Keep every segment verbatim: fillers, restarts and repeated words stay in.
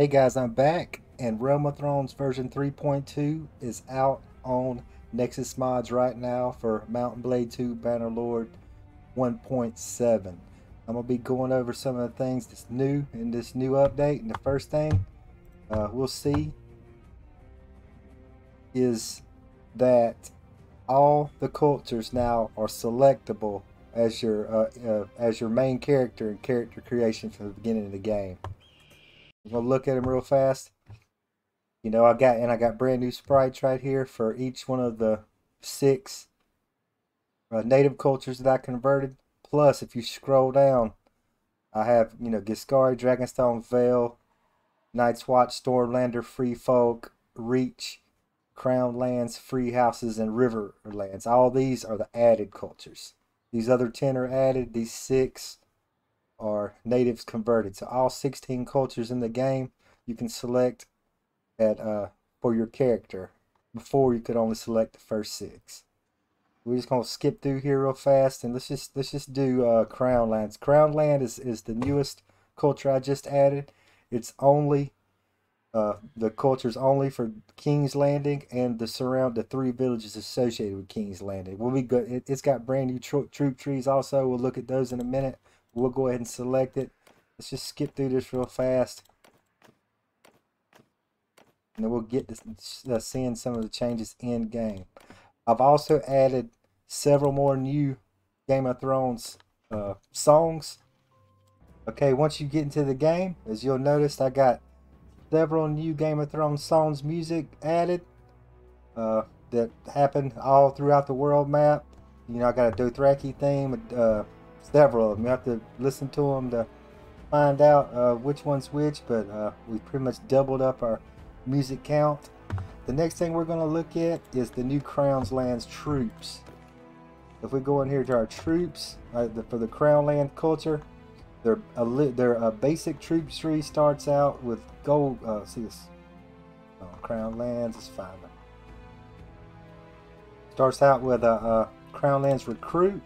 Hey guys, I'm back, and Realm of Thrones version three point two is out on Nexus Mods right now for Mountain Blade two Bannerlord one point seven. I'm going to be going over some of the things that's new in this new update, and the first thing uh, we'll see is that all the cultures now are selectable as your uh, uh, as your main character and character creation from the beginning of the game. We're going to look at them real fast. You know, I got and I got brand new sprites right here for each one of the six uh, native cultures that I converted. Plus, if you scroll down, I have, you know, Giscari, Dragonstone, Vale, Night's Watch, Stormlander, Free Folk, Reach, Crown Lands, Free Houses, and Riverlands. All these are the added cultures. These other ten are added. These six are natives converted. So all sixteen cultures in the game you can select at uh for your character. Before you could only select the first six. We're just gonna skip through here real fast and let's just let's just do uh Crown Lands. Crown Land is, is the newest culture I just added. It's only uh the culture's only for King's Landing and the surround the three villages associated with King's Landing. We'll be good. It, it's got brand new tro troop trees also. We'll look at those in a minute. We'll go ahead and select it. Let's just skip through this real fast. And then we'll get to uh, seeing some of the changes in game. I've also added several more new Game of Thrones uh, songs. Okay, once you get into the game, as you'll notice, I got several new Game of Thrones songs music added uh, that happen all throughout the world map. You know, I got a Dothraki theme, uh, several of them. You have to listen to them to find out uh, which one's which, but uh, we pretty much doubled up our music count. The next thing we're going to look at is the new Crown's Lands troops. If we go in here to our troops uh, the, for the Crown Land culture, their a their a basic troop tree starts out with gold. Uh, see this? Oh, Crown Lands is fine. Starts out with a, a Crown Lands recruit.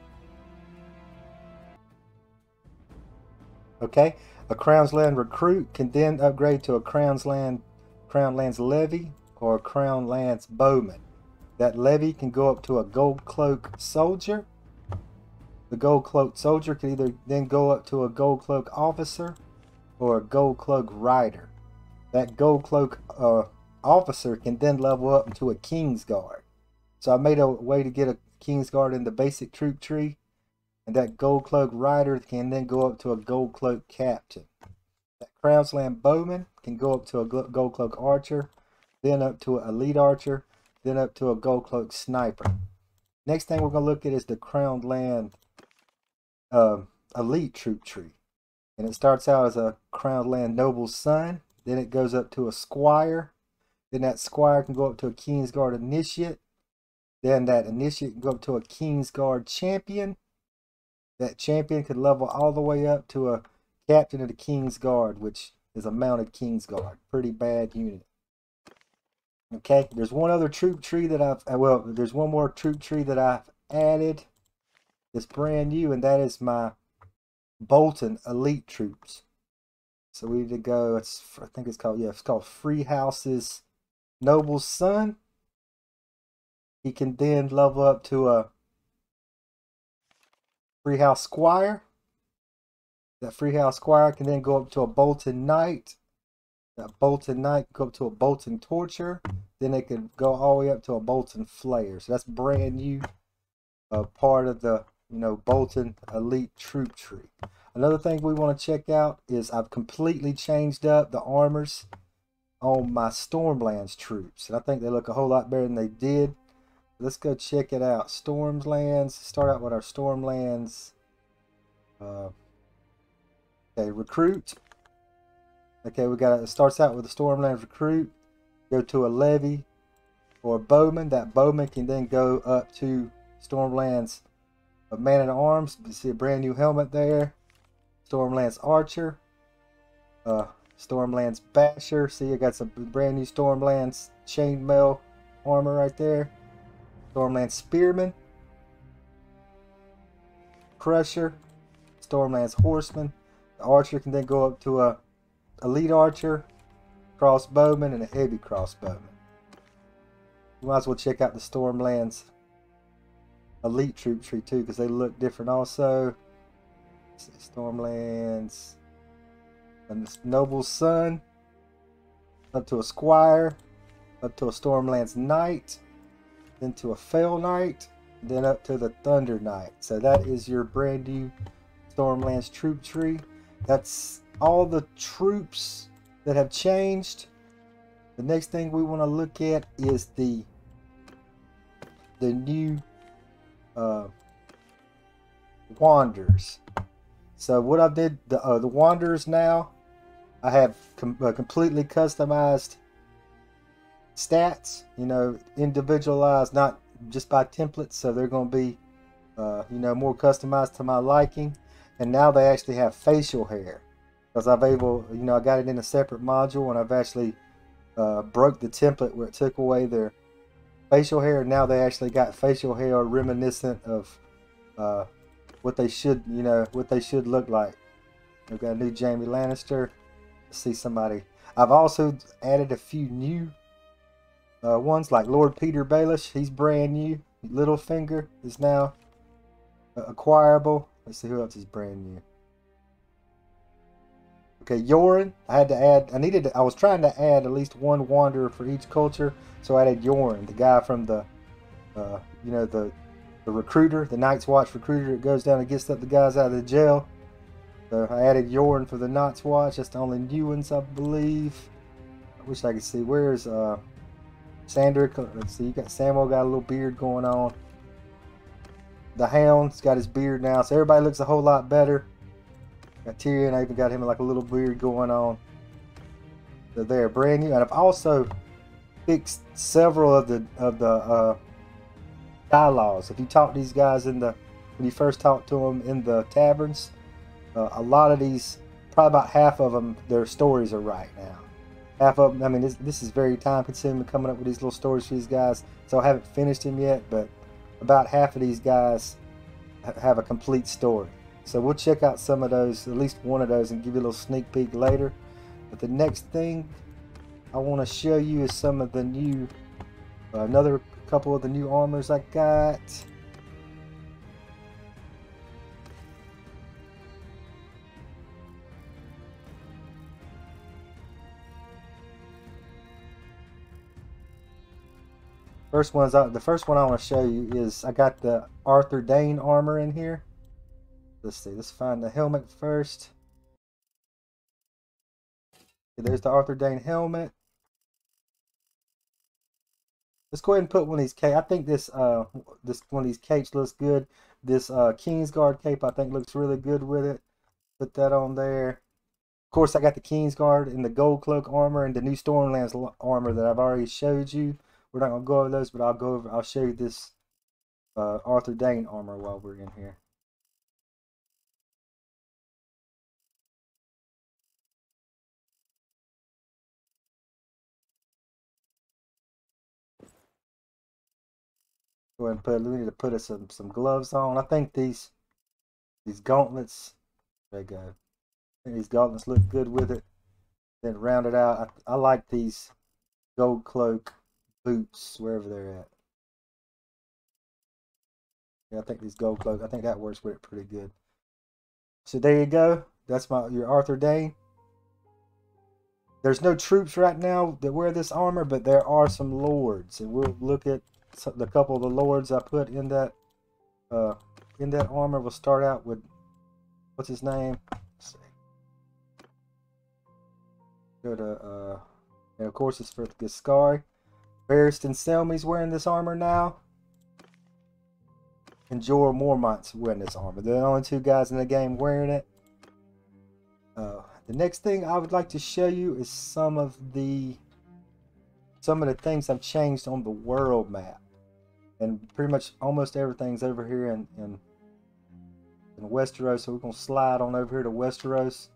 Okay, a Crown's Land recruit can then upgrade to a Crown's Land Crown Lands levy or a Crown Lands bowman. That levy can go up to a gold cloak soldier. The gold cloak soldier can either then go up to a gold cloak officer or a gold cloak rider. That gold cloak uh, officer can then level up into a King's Guard. So I made a way to get a King's Guard in the basic troop tree, and that gold cloak rider can then go up to a gold cloak captain. That Crown's Land bowman can go up to a gold cloak archer, then up to an elite archer, then up to a gold cloak sniper. Next thing we're going to look at is the Crown Land uh, elite troop tree. And it starts out as a Crown Land noble's son, then it goes up to a squire, then that squire can go up to a King's Guard initiate, then that initiate can go up to a King's Guard champion. That champion could level all the way up to a captain of the King's Guard, which is a mounted King's Guard. Pretty bad unit. Okay, there's one other troop tree that I've, well, there's one more troop tree that I've added. It's brand new, and that is my Bolton elite troops. So we need to go, it's, I think it's called, yeah, it's called Free House's Noble's Son. He can then level up to a Free House Squire. That Free House Squire can then go up to a Bolton Knight. That Bolton Knight can go up to a Bolton Torture. Then they could go all the way up to a Bolton Flayer. So that's brand new uh, part of the, you know, Bolton Elite Troop Tree. Another thing we want to check out is I've completely changed up the armors on my Stormlands troops. And I think they look a whole lot better than they did. Let's go check it out. Stormlands. Start out with our Stormlands. Uh, okay, recruit. Okay, we got it. Starts out with a Stormlands recruit. Go to a levy or a bowman. That bowman can then go up to Stormlands a man at arms. You see a brand new helmet there. Stormlands archer. Uh, Stormlands basher. See, I got some brand new Stormlands chainmail armor right there. Stormlands spearman. Crusher. Stormlands horseman. The archer can then go up to a elite archer, crossbowman and a heavy crossbowman. You might as well check out the Stormlands elite troop tree too, because they look different also. Let's see, Stormlands and the noble's son, up to a squire, up to a Stormlands knight, then to a fell knight, then up to the thunder knight. So that is your brand new Stormlands troop tree. That's all the troops that have changed. The next thing we want to look at is the the new uh, Wanderers. So what I did, the uh, the Wanderers now, I have com uh, completely customized stats. You know, individualized, not just by templates. So they're going to be, uh, you know, more customized to my liking. And now they actually have facial hair, because I've able, you know, I got it in a separate module, and I've actually uh, broke the template where it took away their facial hair. And now they actually got facial hair reminiscent of uh, what they should, you know, what they should look like. We've got a new Jaime Lannister. Let's see somebody. I've also added a few new uh, ones, like Lord Peter Baelish. He's brand new. Littlefinger is now uh, acquirable. Let's see who else is brand new. Okay, Yoren. I had to add. I needed. To, I was trying to add at least one wanderer for each culture, so I added Yoren, the guy from the, uh, you know, the, the recruiter, the Night's Watch recruiter that goes down and gets up the guys out of the jail. So I added Yoren for the Night's Watch. That's the only new ones, I believe. I wish I could see. Where's uh, Sandrick? Let's see. You got Samuel. Got a little beard going on. The Hound's got his beard now, so everybody looks a whole lot better. Got Tyrion, I even got him like a little beard going on. So they're brand new, and I've also fixed several of the of the uh, dialogues. If you talk to these guys in the when you first talk to them in the taverns, uh, a lot of these, probably about half of them, their stories are right now. Half of them, I mean, this, this is very time consuming coming up with these little stories for these guys. So I haven't finished them yet, but about half of these guys have a complete story. So we'll check out some of those, at least one of those, and give you a little sneak peek later. But the next thing I want to show you is some of the new, uh, another couple of the new armors I got. First one's the first one I want to show you is I got the Arthur Dane armor in here. Let's see. Let's find the helmet first. Okay, there's the Arthur Dane helmet. Let's go ahead and put one of these cape. I think this uh this one of these capes looks good. This uh Kingsguard cape I think looks really good with it. Put that on there. Of course, I got the Kingsguard and the Gold Cloak armor and the new Stormlands armor that I've already showed you. We're not gonna go over those, but I'll go over. I'll show you this uh, Arthur Dane armor while we're in here. Go ahead and put. We need to put us some some gloves on. I think these these gauntlets. There you go. I think these gauntlets look good with it. Then round it out. I, I like these Gold Cloak boots wherever they're at. Yeah, I think these Gold Cloak. I think that works with it pretty good. So there you go. That's my your Arthur Dane. There's no troops right now that wear this armor, but there are some lords, and we'll look at the couple of the lords I put in that uh, in that armor. We'll start out with what's his name. Let's see. Go to uh, and of course it's for Giscari. Barristan Selmy's wearing this armor now, and Jorah Mormont's wearing this armor. They're the only two guys in the game wearing it. Uh, the next thing I would like to show you is some of the some of the things I've changed on the world map, and pretty much almost everything's over here in in, in Westeros. So we're gonna slide on over here to Westeros.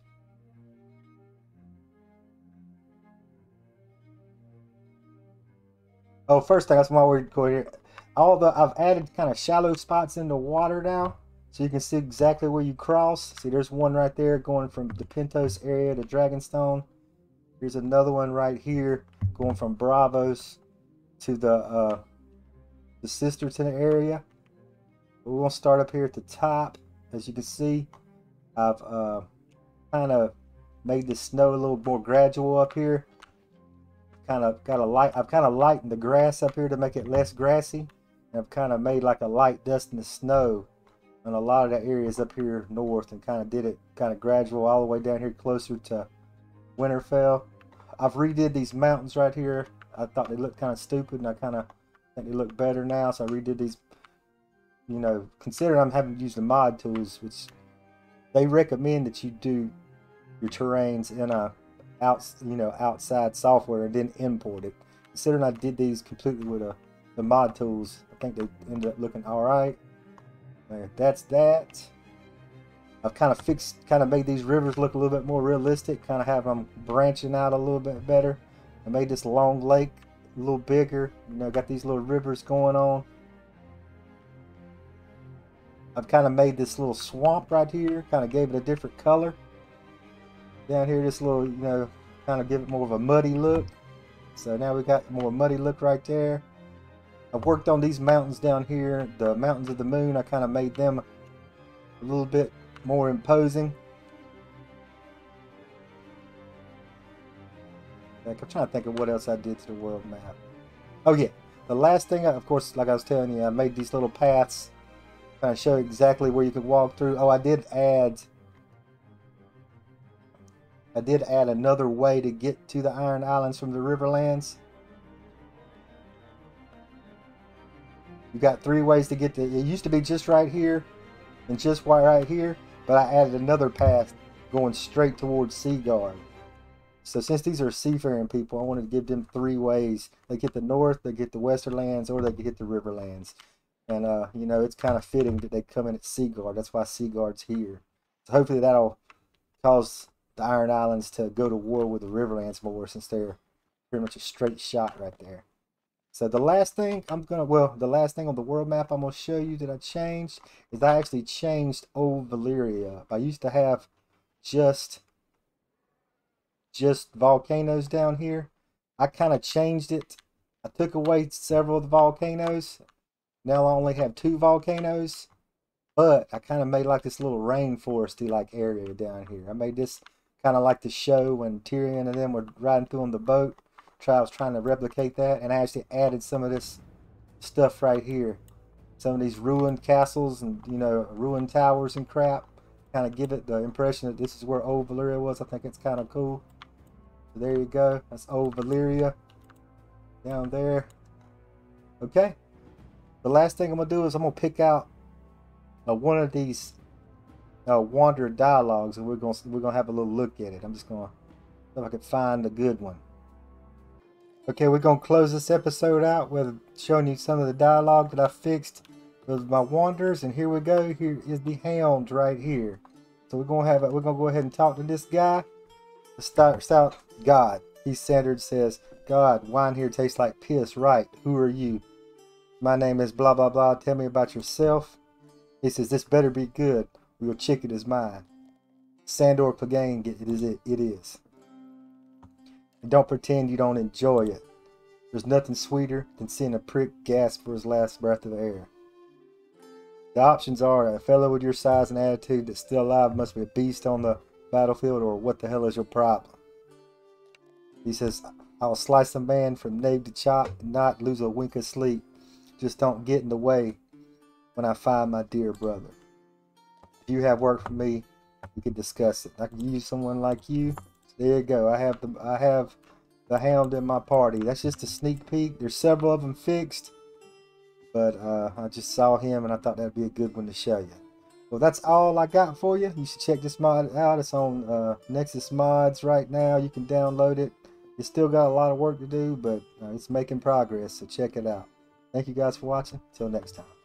Oh, first thing, that's why we're going here. All the I've added kind of shallow spots in the water now, so you can see exactly where you cross. See, there's one right there going from the Pentos area to Dragonstone. Here's another one right here, going from Bravos to the uh, the Sisterton area. We're gonna start up here at the top. As you can see, I've uh, kind of made the snow a little more gradual up here. Kind of got a light. I've kind of lightened the grass up here to make it less grassy. And I've kind of made like a light dust in the snow on a lot of the areas up here north, and kind of did it kind of gradual all the way down here closer to Winterfell. I've redid these mountains right here. I thought they looked kind of stupid, and I kind of think they look better now. So I redid these. You know, considering I'm having to use the mod tools, which they recommend that you do your terrains in a out, you know, outside software and then import it. Considering I did these completely with a, the mod tools, I think they ended up looking all right. And that's that. I've kind of fixed, kind of made these rivers look a little bit more realistic. Kind of have them branching out a little bit better. I made this long lake a little bigger. You know, got these little rivers going on. I've kind of made this little swamp right here. Kind of gave it a different color. Down here, this little, you know, kind of give it more of a muddy look. So now we got more muddy look right there. I've worked on these mountains down here. The mountains of the moon, I kind of made them a little bit more imposing. Like, I'm trying to think of what else I did to the world map. Oh yeah, the last thing, I, of course, like I was telling you, I made these little paths. Kind of show exactly where you could walk through. Oh, I did add... I did add another way to get to the Iron Islands from the Riverlands. You got three ways to get to it. It used to be just right here and just right here, but I added another path going straight towards Seaguard. So since these are seafaring people, I wanted to give them three ways. They get the north, they get the Westerlands, or they can hit the Riverlands. And uh, you know, it's kind of fitting that they come in at Seaguard. That's why Seaguard's here. So hopefully that'll cause the Iron Islands to go to war with the Riverlands more, since they're pretty much a straight shot right there. So the last thing I'm gonna, well, the last thing on the world map I'm gonna show you that I changed is I actually changed Old Valyria up. I used to have just just volcanoes down here. I kind of changed it. I took away several of the volcanoes. Now I only have two volcanoes, but I kind of made like this little rainforesty like area down here. I made this kind of like the show when Tyrion and them were riding through on the boat. I was trying to replicate that, and I actually added some of this stuff right here. Some of these ruined castles and, you know, ruined towers and crap. Kind of give it the impression that this is where Old Valyria was. I think it's kind of cool. So there you go. That's Old Valyria down there. Okay. The last thing I'm going to do is I'm going to pick out uh, one of these uh, Wanderer dialogues, and we're going to, we're going to have a little look at it. I'm just going to see if I can find a good one. Okay, we're going to close this episode out with showing you some of the dialogue that I fixed with my Wanderers, and here we go. Here is the Hound right here. So we're going to have a, we're going to go ahead and talk to this guy. Starts out, God. He's centered, says, God, wine here tastes like piss, right? Who are you? My name is blah, blah, blah. Tell me about yourself. He says, this better be good. Your chicken is mine. Sandor Clegane, it is it. It is. And don't pretend you don't enjoy it. There's nothing sweeter than seeing a prick gasp for his last breath of air. The options are a fellow with your size and attitude that's still alive must be a beast on the battlefield, or what the hell is your problem? He says, I'll slice a man from nape to chop and not lose a wink of sleep. Just don't get in the way when I find my dear brother. If you have work for me, we can discuss it. I can use someone like you. There you go. I have the I have the Hound in my party. That's just a sneak peek. There's several of them fixed, but uh, I just saw him and I thought that'd be a good one to show you. Well, that's all I got for you. You should check this mod out. It's on uh, Nexus Mods right now. You can download it. It's still got a lot of work to do, but uh, it's making progress. So check it out. Thank you guys for watching. Till next time.